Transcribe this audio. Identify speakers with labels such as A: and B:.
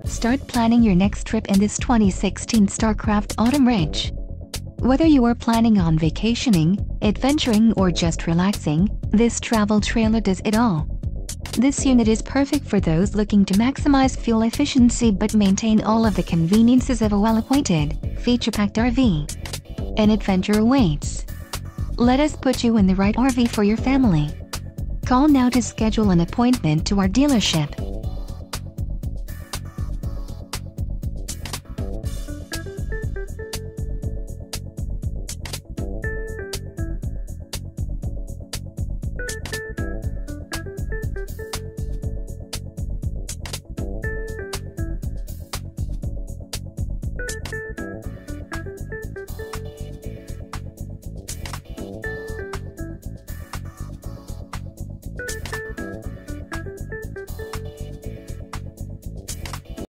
A: Start planning your next trip in this 2016 STARCRAFT Autumn Ridge. Whether you are planning on vacationing, adventuring or just relaxing, this travel trailer does it all. This unit is perfect for those looking to maximize fuel efficiency but maintain all of the conveniences of a well-appointed, feature-packed RV. An adventure awaits. Let us put you in the right RV for your family. Call now to schedule an appointment to our dealership.